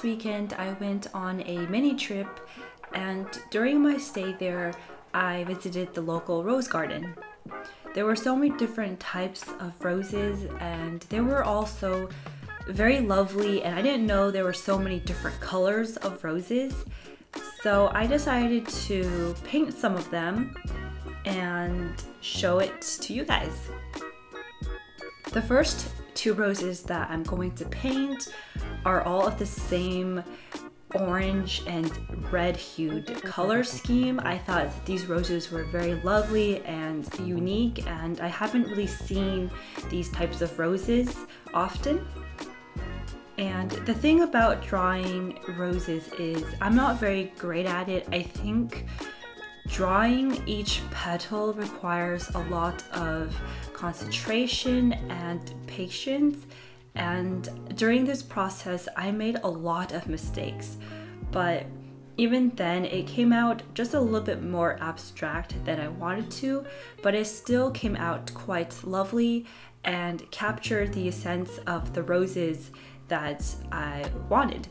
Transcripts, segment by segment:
last weekend I went on a mini trip, and during my stay there I visited the local rose garden. There were so many different types of roses and they were also very lovely, and I didn't know there were so many different colors of roses. So I decided to paint some of them and show it to you guys. The first two roses that I'm going to paint are all of the same orange and red hued color scheme. I thought these roses were very lovely and unique, and I haven't really seen these types of roses often. And the thing about drawing roses is I'm not very great at it. I think drawing each petal requires a lot of concentration and patience, and during this process I made a lot of mistakes, but even then it came out just a little bit more abstract than I wanted to, but it still came out quite lovely and captured the essence of the roses that I wanted.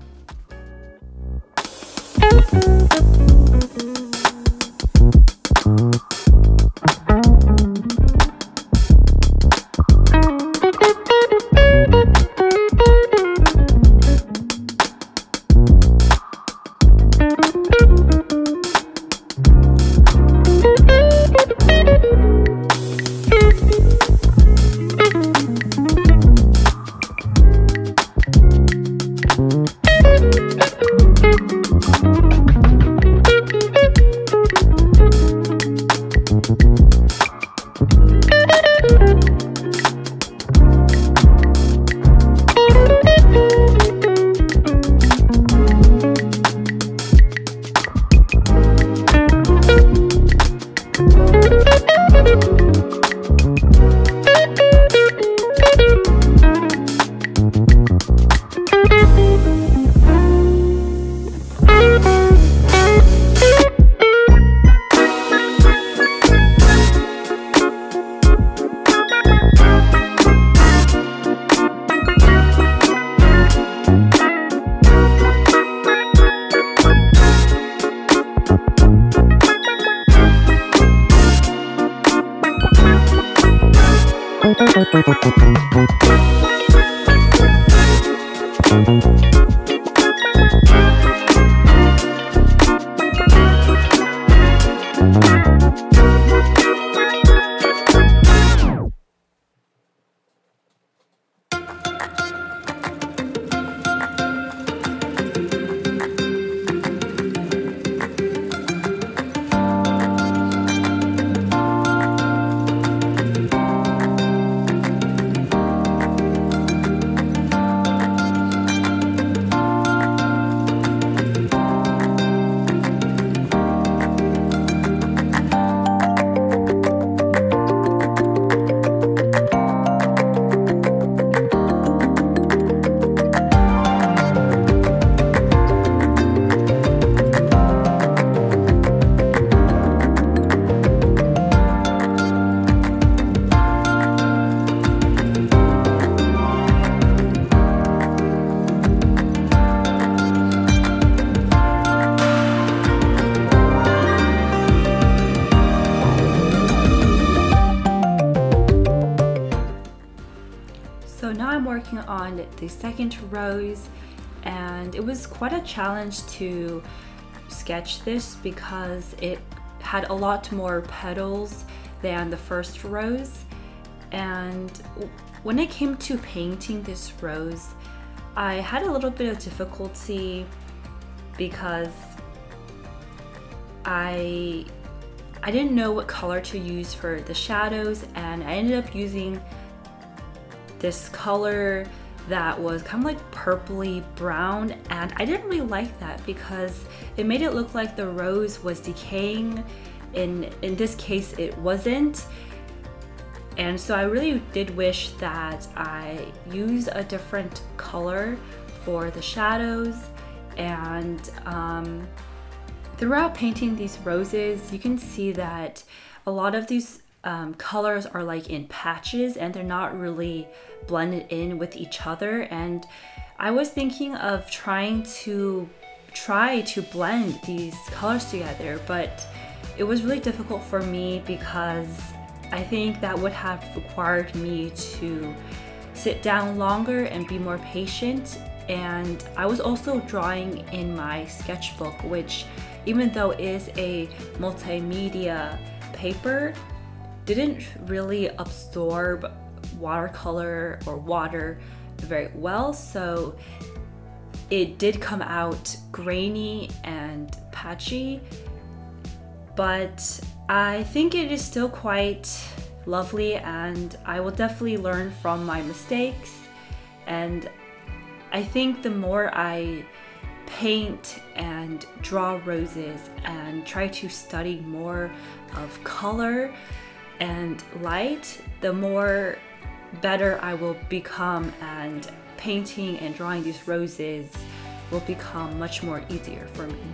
So now I'm working on the second rose, and it was quite a challenge to sketch this because it had a lot more petals than the first rose. And when it came to painting this rose, I had a little bit of difficulty because I didn't know what color to use for the shadows, and I ended up using this color that was kind of like purpley brown, and I didn't really like that because it made it look like the rose was decaying. In this case it wasn't, and so I really did wish that I used a different color for the shadows. And throughout painting these roses, you can see that a lot of these colors are like in patches and they're not really blended in with each other. And I was thinking of try to blend these colors together, but it was really difficult for me because I think that would have required me to sit down longer and be more patient. And I was also drawing in my sketchbook, which, even though it is a multimedia paper, didn't really absorb watercolor or water very well, so it did come out grainy and patchy, but I think it is still quite lovely, and I will definitely learn from my mistakes. And I think the more I paint and draw roses and try to study more of color and light, the more better I will become, and painting and drawing these roses will become much more easier for me.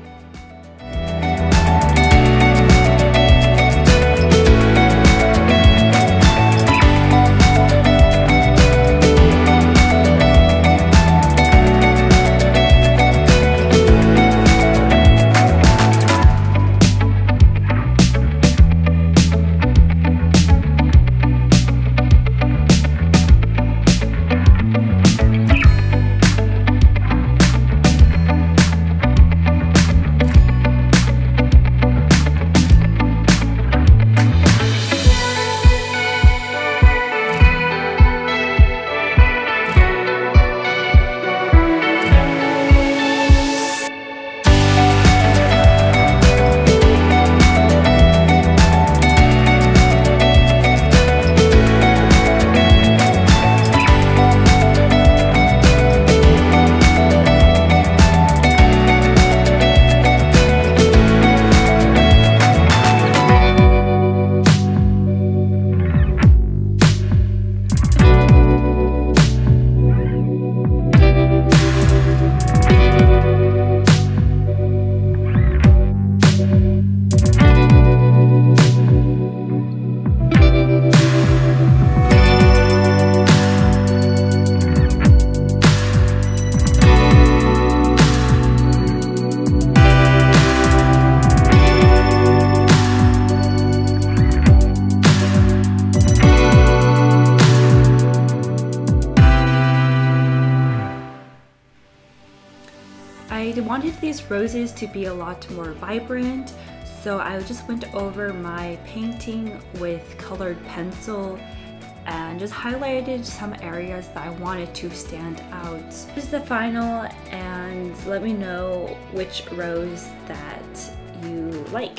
I wanted these roses to be a lot more vibrant, so I just went over my painting with colored pencil and just highlighted some areas that I wanted to stand out. This is the final, and let me know which rose that you like.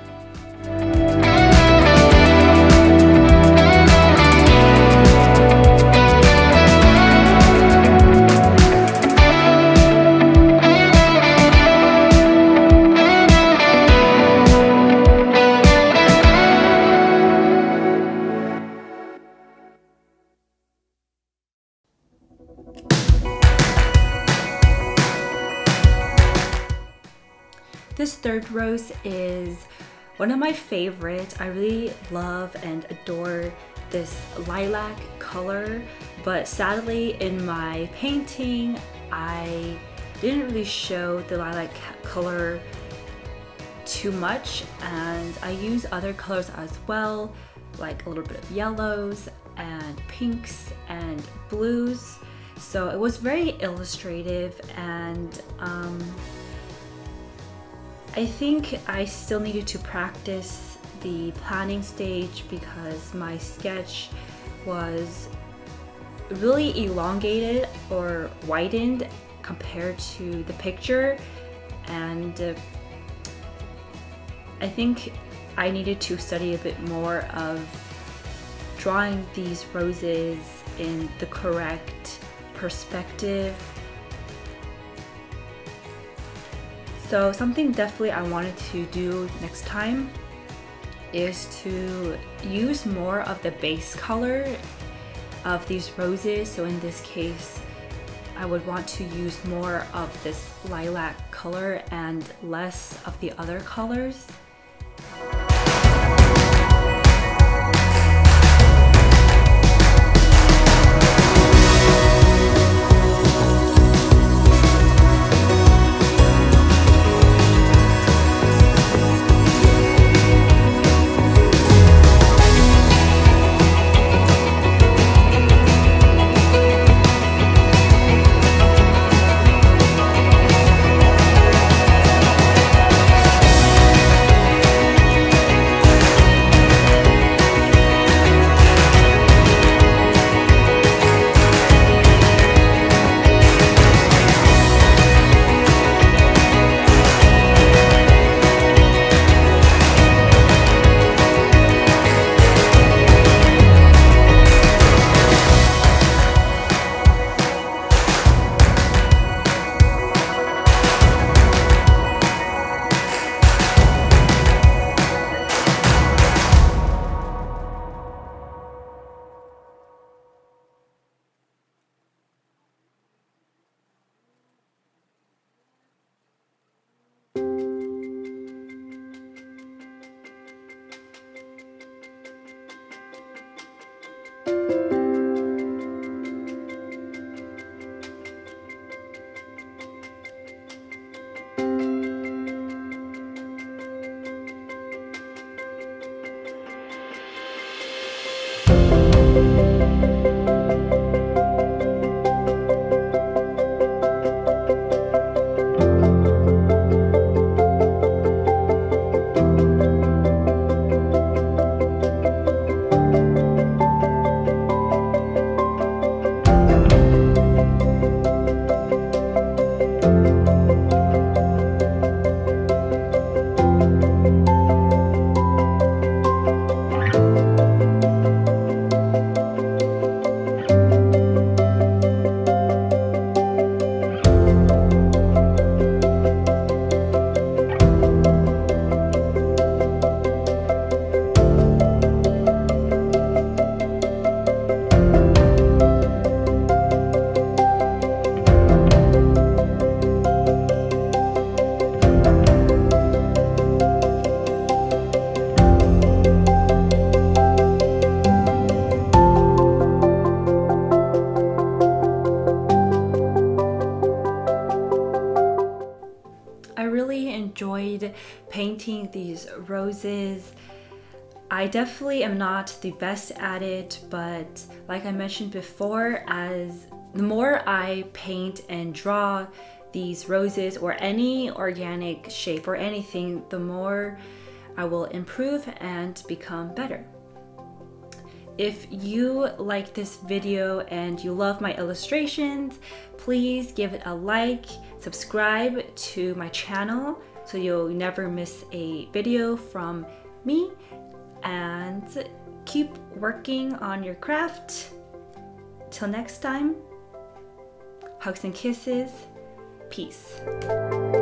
This third rose is one of my favorites. I really love and adore this lilac color, but sadly in my painting I didn't really show the lilac color too much, and I use other colors as well, like a little bit of yellows and pinks and blues. So it was very illustrative, and I think I still needed to practice the planning stage because my sketch was really elongated or widened compared to the picture, and I think I needed to study a bit more of drawing these roses in the correct perspective. So something definitely I wanted to do next time is to use more of the base color of these roses. So in this case, I would want to use more of this lilac color and less of the other colors. I really enjoyed painting these roses. I definitely am not the best at it, but like I mentioned before, as the more I paint and draw these roses or any organic shape or anything, the more I will improve and become better. If you like this video and you love my illustrations, please give it a like, subscribe to my channel so you'll never miss a video from me, and keep working on your craft. Till next time, hugs and kisses, peace.